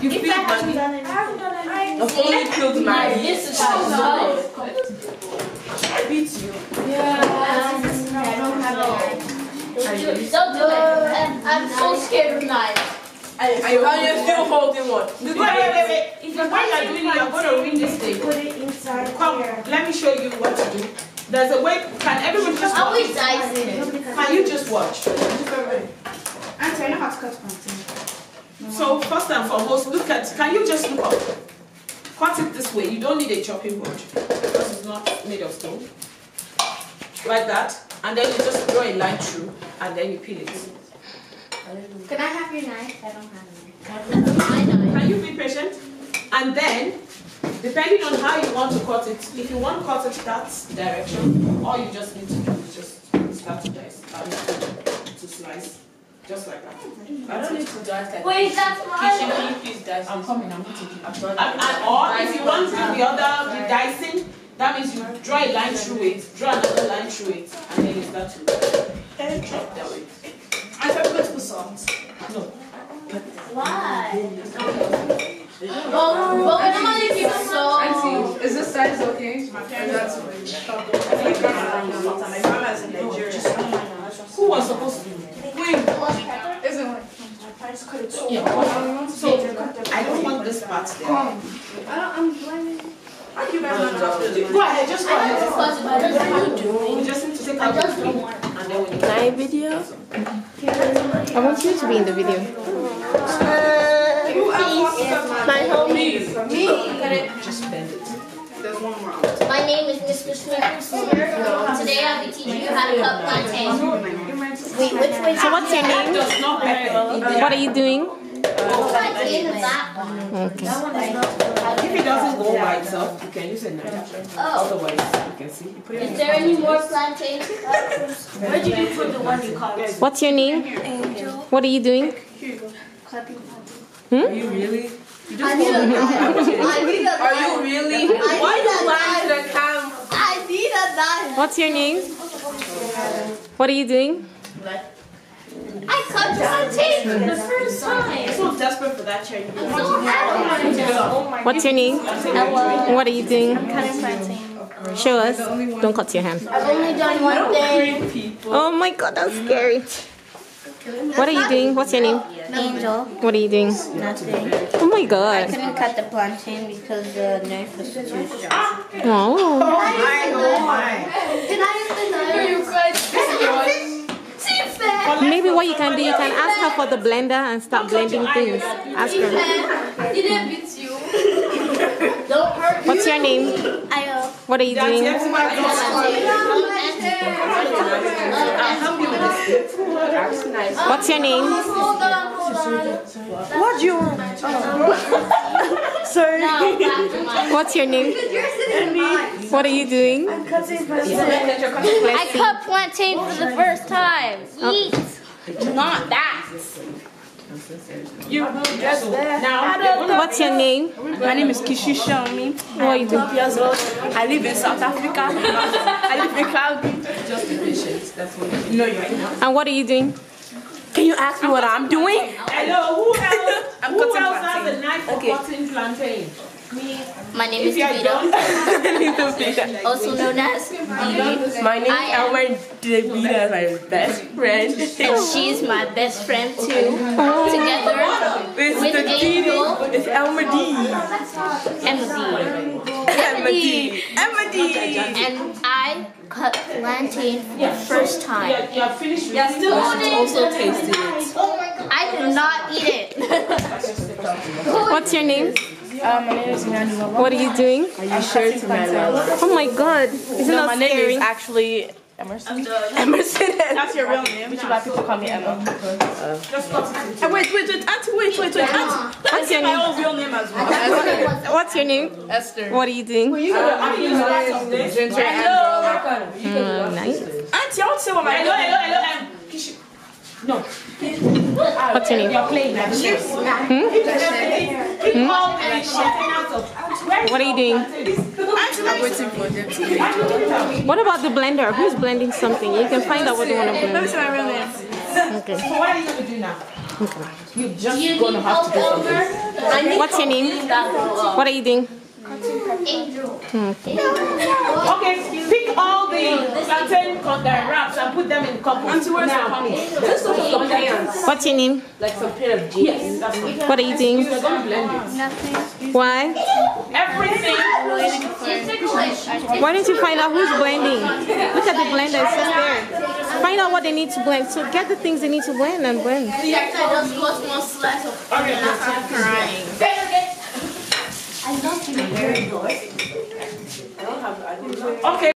You peeled I haven't done it. only peeled my. This is how I beat you. Yeah. I don't have it. Don't do it. I'm so scared of knives. And you're still holding one. Wait. When you're doing it, you're going to read this thing. Put it inside. Come, let me show you what to do. There's a way. Can everyone just I watch? always dice in it. Can you just watch? Auntie, I know how to cut plantain. So first and foremost, look at. Can you just look up? Cut it this way. You don't need a chopping board because it's not made of stone. Like that, and then you just draw a line through, and then you peel it. Can I have your knife? I don't have My knife. Can you be patient? And then, depending on how you want to cut it, if you want to cut it that direction, all you just need to do is just start to dice, to slice, just like that. I don't need to dice like Wait, that's Can mine. you please dice? I'm coming, I'm going to keep. Or if you want to do the other, the dicing, that means you draw a line through it, draw another line through it, and then you start to chop that way. I forgot to put salt. No. Why? But what am I doing so? Auntie, is this size okay? My grandma's in Nigeria. Who was supposed to do it? Isn't it? Yeah. So, I don't want this part there. I'm blinded. Go ahead, just go ahead. What are you doing? We just need to take I out the just don't skin, want it. and then we need My video? I want you to be in the video. My homie. just bend it. There's one more. My name is Mr. Smith. Today I'll be teaching you how to cut plantain. Wait, which way? So what's your name? Does not hurt. What are you doing? Plantain is that one. Okay. If it doesn't go by itself, you can use a knife. Oh, Otherwise, you can see. You put it is in there any more plantain? Where did you put the one you cut? What's your name? Angel. What are you doing? Cutting. Are you really? You just I need a knife. I need a knife. Are you really? Why you lying to the camera? I need a knife. What's your name? What are you doing? I cut plantain for the first time. I'm so desperate for that chair. I'm so happy. What's your name? What are you doing? Cutting plantain. Show us. Don't cut your hand. I've only done one thing. Oh my god, that's scary. What are you doing? What's your name? Angel. What are you doing? Nothing. Oh my I god. couldn't cut the plantain because the knife was too sharp. Oh. Can I use the knife? You guys. Maybe what you can do, you can ask her for the blender and start blending things. Ask her. Didn't beat you. Don't hurt. What's your name? Ayo. What are you doing? I'll help you with this. What's your name? Hold on. What do you want? Sorry. What's your name? What are you doing? Cutting plantain. I cut plantain for the first time. Yeet. Not that. What's your name? My name is Kishi Shomi. What are you doing? 12 years old. I live in South Africa. I live in Calgary. Just be patient. That's what you know. And what are you doing? Can you ask me what I'm doing? Hello, who else? I'm Who cutting else has plantain. a knife for cutting plantain? My name is If you Davida, don't, also known as Dee. My name I is am- Elmer Davida, my best friend. And she's my best friend too. Together It's with the D. Angel It's Elmer D. and Emma D. And I cut plantain for the first time. you are finished with Also tasted it. I did not eat it. What's your name? My name is Emmanuel. What are you doing? Are you sure to my love? Oh my god. Isn't No, that my name scary? is actually Emerson. Emerson. That's your real name? Which is why people call me Emma. Just cut it. Wait, Auntie, wait, Auntie. What's your My name? own real name as well. What's your name? Esther. What are you doing? Ginger and Nice. Auntie, I want to say what my hello. No. What's your name? You're playing now. Keep always shutting out of. What are you doing? I'm waiting for them to make What about the blender? Who's blending something? You can find out what you want to Let me blend. say my real name. Okay. So what are you going to do now? You're just You going need to have to help, do something. Elmer? What's your name? What are you doing? Angel. Okay, pick all the plantain wraps and put them in couples. Now. Let's look at some pans. What's your name? Like some pair of jeans. Yes, that's it. What are you doing? We're going to blend it. Why? Everything. Why don't you find out who's blending? Look at the blender, it's just there. Find out what they need to blend. So get the things they need to blend and blend. I just got one slice of crying. I love you. Okay.